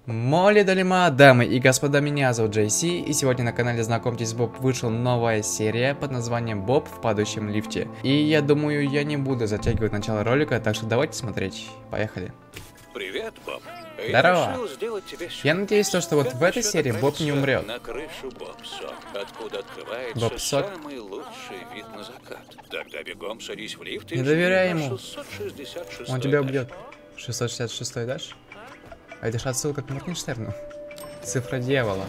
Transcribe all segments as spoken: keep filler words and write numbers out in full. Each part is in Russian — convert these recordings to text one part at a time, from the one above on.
Моли Долима, дамы и господа, меня зовут Джей Си, и сегодня на канале Знакомьтесь Боб вышла новая серия под названием Боб в падающем лифте. И я думаю, я не буду затягивать начало ролика, так что давайте смотреть. Поехали. Привет, Боб. Здорово. Я, я надеюсь, то, что вот в этой серии Боб не умрет. На крышу Бобсок, откуда открывается Бобсок. самый лучший вид на закат. Тогда бегом садись в лифт и Не доверяй жми на ему. шестьсот шестьдесят шестой Он тебя этаж. убьет. шестьсот шестьдесят шестой дашь? А это же отсылка к Моргенштерну. Цифра дьявола.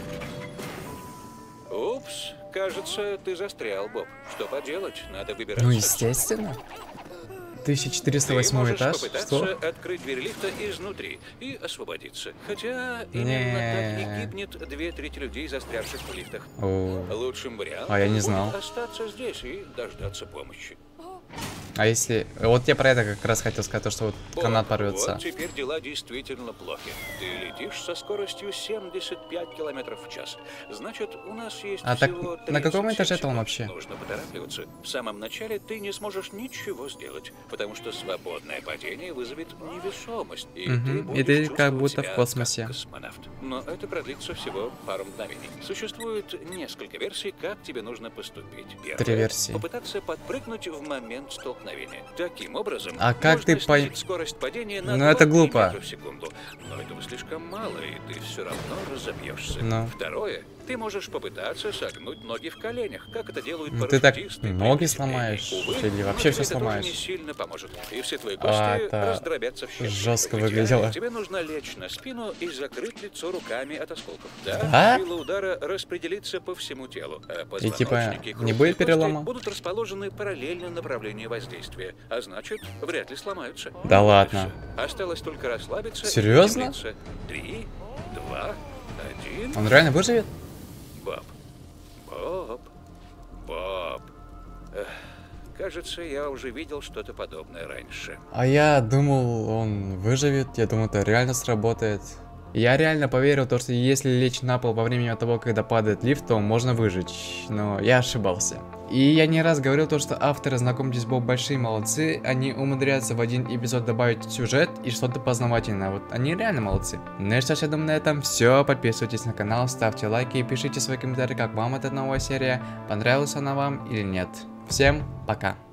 Упс, кажется, ты застрял, Боб. Что поделать? Надо выбираться. Ну, естественно. тысяча четыреста восьмой Ты этаж. можешь попытаться Что? открыть дверь лифта изнутри и освободиться. Хотя именно Не. так и гибнет две трети людей, застрявших в лифтах. О. Лучшим вариантом А я не будет знал. остаться здесь и дождаться помощи. А если... Вот я про это как раз хотел сказать, то, что вот Боб, канат порвется. Вот теперь дела действительно плохи. Ты летишь со скоростью семьдесят пять километров в час. Значит, у нас есть А так всего на каком тридцать этаже секунд. он вообще? Нужно поторапливаться. В самом начале ты не сможешь ничего сделать, потому что свободное падение вызовет невесомость, и Мгм, ты и будешь ты как чувствовать будто в себя космосе. как космонавт. Но это продлится всего пару мгновений. Существует несколько версий, как тебе нужно поступить. Первая Три версии. Попытаться подпрыгнуть в момент столкновения. Таким образом, А как можно ты пой- снизить скорость падения на Ну, это два глупо. метра в секунду. Но этого слишком мало, и ты все равно разобьешься. Ну. Второе, ты можешь попытаться согнуть ноги в коленях, как это делают Ну, ты так парашютисты. при ноги приземлении. сломаешь, Увы, или но вообще тебе всё это тоже сломаешь. не сильно поможет, и все твои А, кости это раздробятся в щепки. жестко В идеале выглядело. Тебе нужно лечь на спину и закрыть лицо руками от осколков. Да? Да, сила удара распределится по всему телу, а И типа позвоночник и не хрупкие будет кости перелома? будут расположены параллельно направлению воздействия, а значит, вряд ли сломаются. Да Вот и ладно. всё. Осталось только расслабиться. и Серьезно? приземлиться. Три, два, один. Он реально выживет? Боб. Боб. Боб. Эх, кажется, я уже видел что-то подобное раньше. А я думал, он выживет, я думал, это реально сработает. Я реально поверил, то, что если лечь на пол во время того, когда падает лифт, то можно выжить. Но я ошибался. И я не раз говорил то, что авторы Знакомьтесь Боб большие молодцы. Они умудряются в один эпизод добавить сюжет и что-то познавательное. Вот они реально молодцы. Ну и что ж, я думаю, на этом все. Подписывайтесь на канал, ставьте лайки и пишите свои комментарии, как вам эта новая серия. Понравилась она вам или нет. Всем пока.